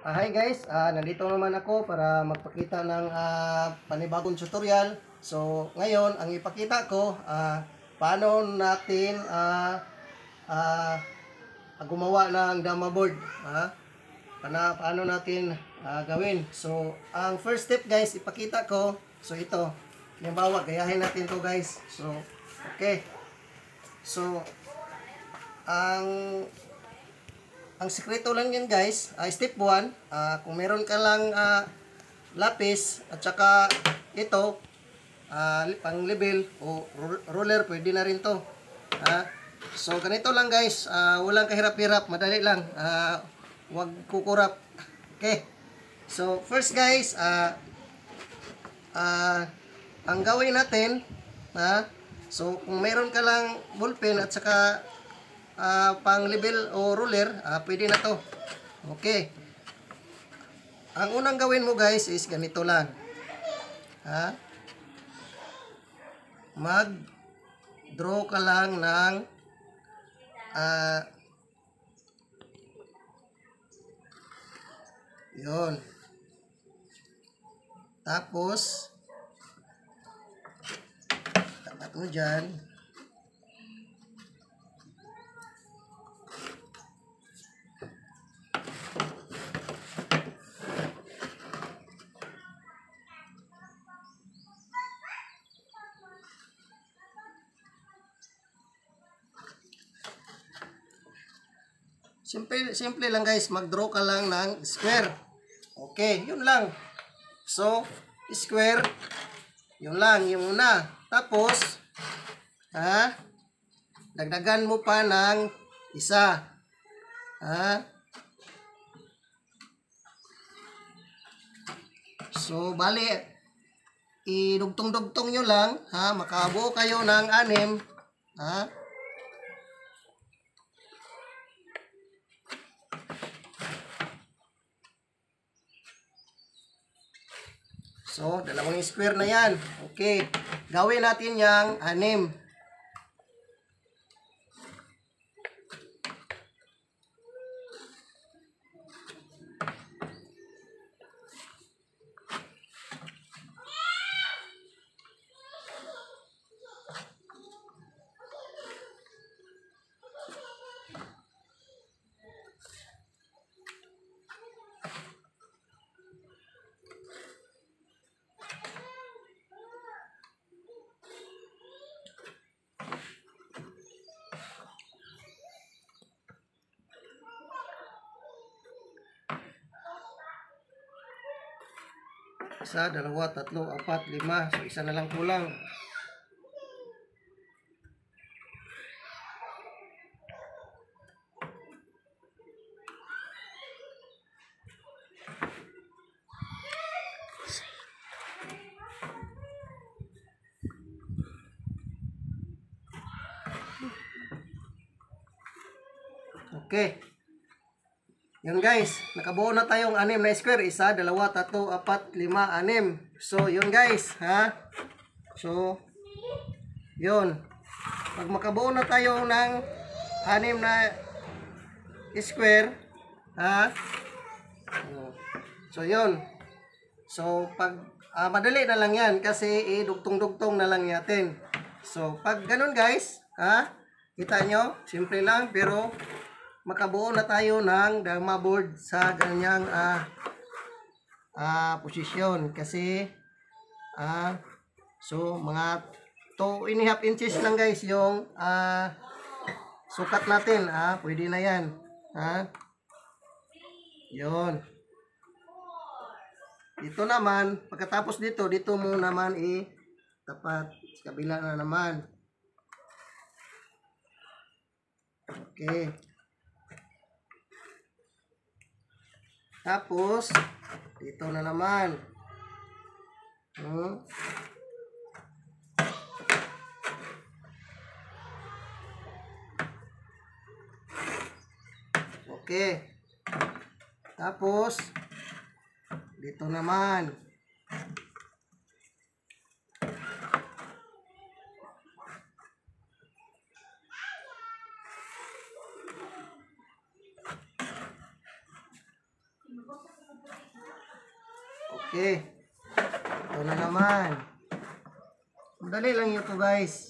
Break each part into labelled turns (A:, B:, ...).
A: Hi guys, nandito naman ako para magpakita ng panibagong tutorial. So ngayon, ang ipakita ko, paano natin gumawa ng dama board. Paano natin gawin. So ang first step guys, ipakita ko. So ito, halimbawa, gayahin natin to guys. So okay. So ang sikreto lang yan guys, step 1, kung meron ka lang lapis at saka ito, pang level o ruler, pwede na rin to. So ganito lang guys, walang kahirap-hirap, madali lang, wag kukurap. Okay, so first guys, ang gawin natin, so kung meron ka lang ballpen at saka pang level o ruler, pwede na to. Okay, ang unang gawin mo guys is ganito lang, mag draw ka lang ng yon, tapos tapat mo dyan. Simple lang guys, mag-draw ka lang ng square. Okay, yun lang. So, square, yun lang, yung una. Tapos, dagdagan mo pa ng isa. So, bali, idugtong-dugtong nyo lang, makabuo kayo ng 6. So, dalawang square na yan. Okay. Gawin natin yung 6. Isa, dalawa, tatlo, apat, lima. So, isa na lang kulang. Okay. Yun guys, nakabuo na tayong 6 na square. Isa, dalawa, tatlo, apat, lima, 6. So, yun guys, So, yun. Pag makabuo na tayo ng 6 na square, So, yun. So, pag madali na lang yan kasi idugtong-dugtong na lang natin. So, pag ganun guys, kita nyo, simple lang pero makabuo na tayo ng dama board sa ganyang posisyon kasi so mga 2.5 inches lang guys yung sukat natin, pwede na yan, yun. Dito naman, pagkatapos dito mo naman tapat sa kabila na naman. Okay. Tapos, dito na naman. Okay. Tapos, dito naman. Okay. Ito na naman. Madali lang ito guys.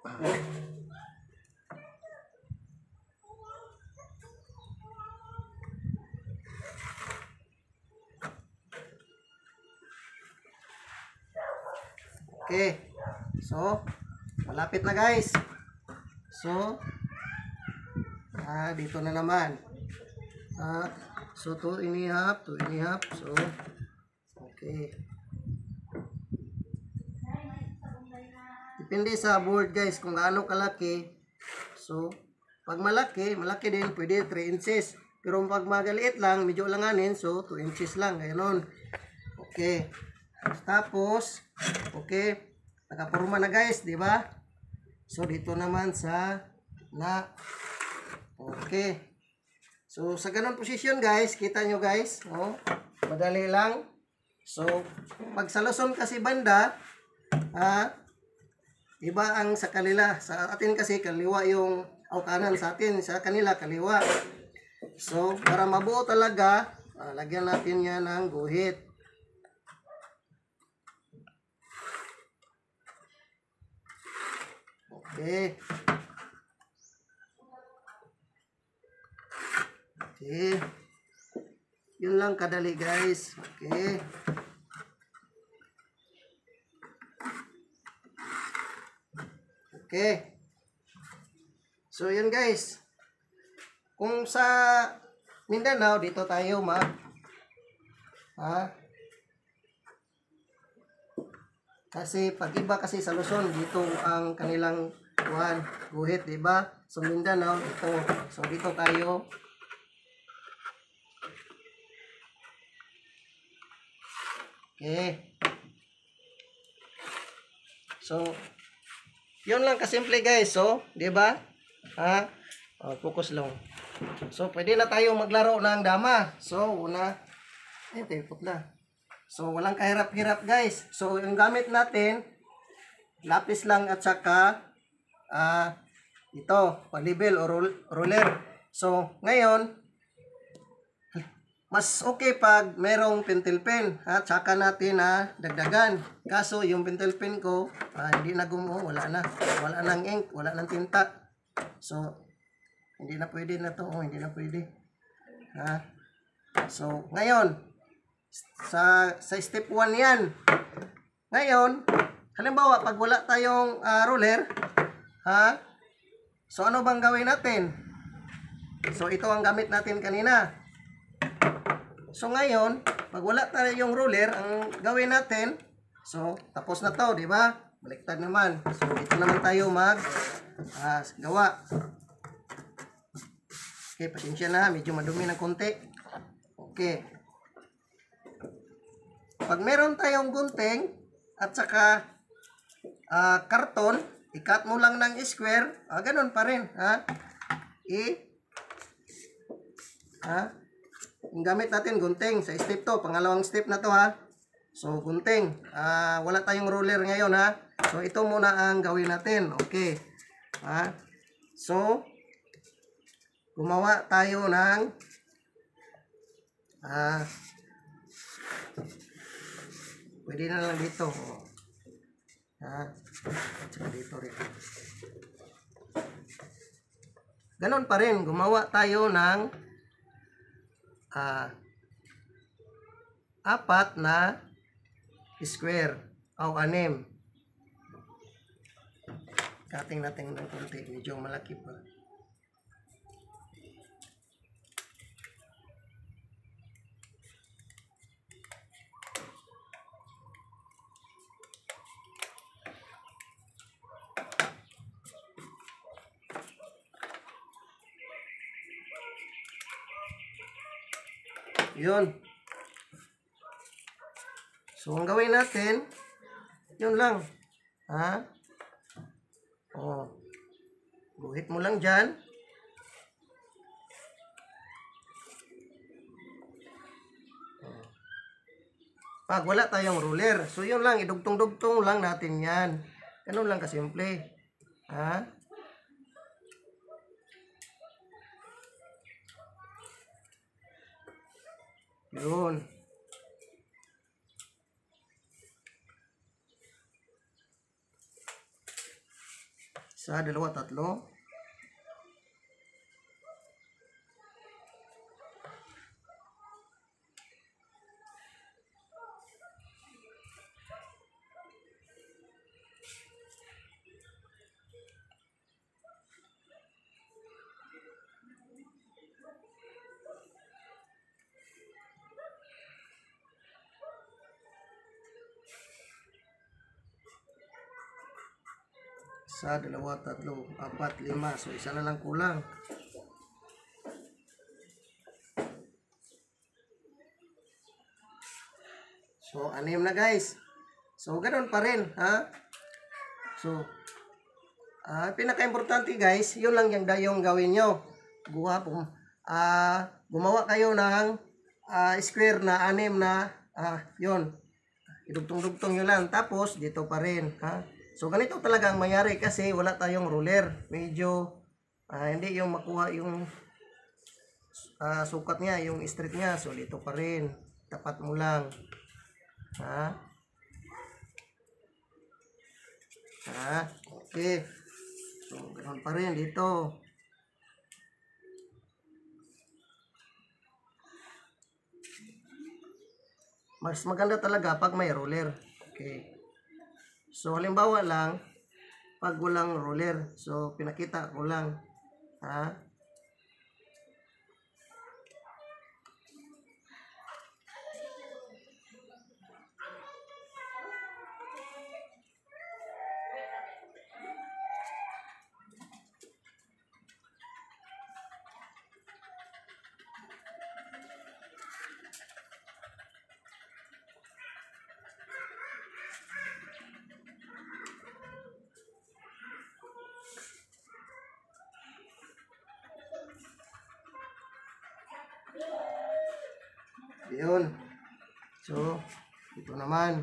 A: Okay. So, malapit na guys. So, dito na naman. So, 2.5, 2.5. So, okay. Depende sa board guys kung gaano kalaki. So, pag malaki din, pwede 3 inches. Pero pag magaliit lang, medyo langanin, so 2 inches lang. Ganoon. Okay. Tapos, okay. Nakapurma na guys, di ba? So, dito naman sa na. Okay. So, sa ganun posisyon guys, kita nyo guys, oh, madali lang. So, pag sa Luzon kasi banda, iba ang sa kanila. Sa atin kasi kaliwa yung, kanan sa atin, sa kanila kaliwa. So, para mabuo talaga, lagyan natin yan ng guhit. Okay. Okay. Yun lang kadali guys. Okay. Okay. So yun guys. Kung sa Mindanao, dito tayo kasi pag iba kasi sa Luzon, dito ang kanilang guhit, di ba? So Mindanao, dito. So dito tayo. Okay. So, yun lang kasimple guys. So, di ba? Focus lang. So, pwede na tayo maglaro ng dama. So, una. Putla. So, walang kahirap-hirap guys. So, yung gamit natin, lapis lang at saka ito, palibel o ruler. So, ngayon, mas okay pag merong pentel pen. Tsaka natin dagdagan. Kaso, yung pentel pen ko, hindi na gumuho. Wala na. Wala nang ink. Wala nang tinta. So, hindi na pwede na to. Hindi na pwede. So, ngayon, sa step 1 yan. Ngayon, halimbawa, pag wala tayong ruler, so ano bang gawin natin? So, ito ang gamit natin kanina. So, ngayon, pag wala tayong ruler, ang gawin natin, so, tapos na to, di ba? Baliktad naman. So, ito naman tayo gawa. Okay, pasensya na. Medyo madumi ng konti. Okay. Pag meron tayong gunting at saka karton, i-cut mo lang ng square. Ganun pa rin. Yung gamit natin, gunting. Sa step to. Pangalawang step na to So, gunting. Wala tayong ruler ngayon So, ito muna ang gawin natin. Okay. So, gumawa tayo ng pwede na lang dito. Tsaka dito rin. Ganon pa rin. Gumawa tayo ng 4 na square o 6. Cutting natin ng konti. Medyo malaki pa. Yun. So, ang gawin natin, yun lang. Guhit mo lang dyan. Pag wala tayong ruler, so yun lang, idugtong-dugtong lang natin yan. Ganun lang kasimple. Yun. Isa, dalawa, tatlo. Isa, dalawa, tatlo, apat, lima. So, isa na lang kulang. So, 6 na guys. So, ganoon pa rin, ha? So, pinaka-importante guys, yun lang yung gawin nyo. Gumawa kayo ng square na 6 na, yun. Idugtong-dugtong yun lang. Tapos, dito pa rin, ha? So, ganito talaga ang mayari kasi wala tayong ruler. Medyo, hindi yung makuha yung sukat niya, yung straight niya. So, dito pa rin. Tapat mo lang. Ha? Okay. So, ganoon pa rin dito. Mas maganda talaga pag may ruler. Okay. So, halimbawa lang, pag walang ruler. So, pinakita ko lang. Ha? Yun. So, ito naman.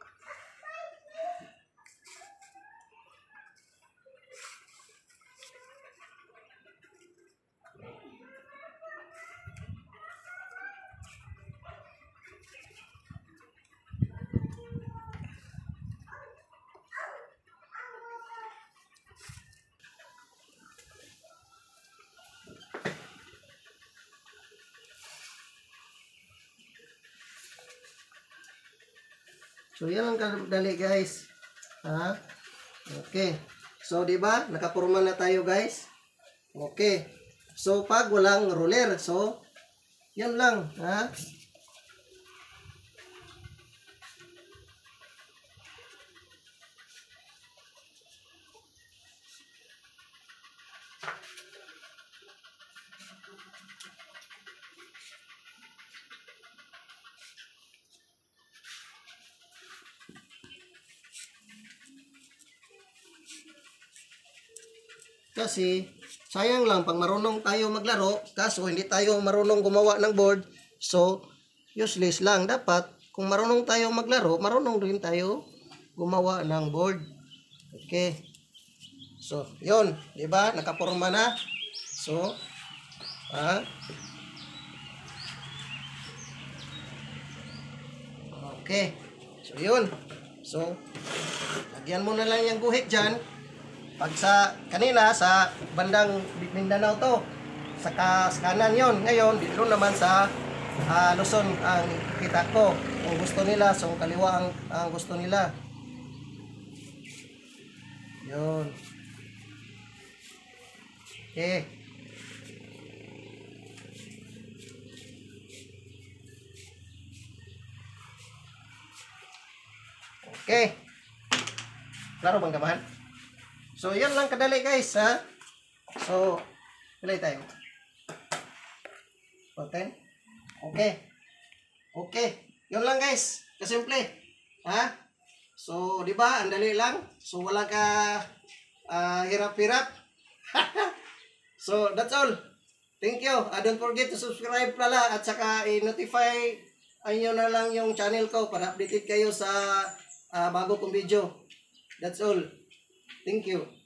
A: So, yan ang kadali guys. Ha? Okay. So, di ba? Nakapurma na tayo guys. Okay. So, pag walang ruler. So, yan lang. Ha? Kasi, sayang lang pag marunong tayo maglaro, kaso hindi tayo marunong gumawa ng board, so, useless lang. Dapat, kung marunong tayo maglaro, marunong rin tayo gumawa ng board. Okay. So, yun. Diba? Nakapurma na. So, okay. So, yun. So, lagyan mo na lang yung guhit dyan. Pag sa kanina sa bandang Mindanao to, sa kanan yon. Ngayon dito naman sa Luzon ang kita ko. Kung gusto nila, so kaliwa ang gusto nila. Yun. Okay. Okay. Klaro bang gamahan? So, yan lang kadali guys, ha? So, pilay tayo. 10? Okay. Okay. Yun lang guys. Kasimple. Ha? So, di ba? Ang dali lang. So, wala ka hirap-hirap. So, that's all. Thank you. Don't forget to subscribe pala at saka i-notify nyo na lang yung channel ko para updated kayo sa bago kong video. That's all. Thank you.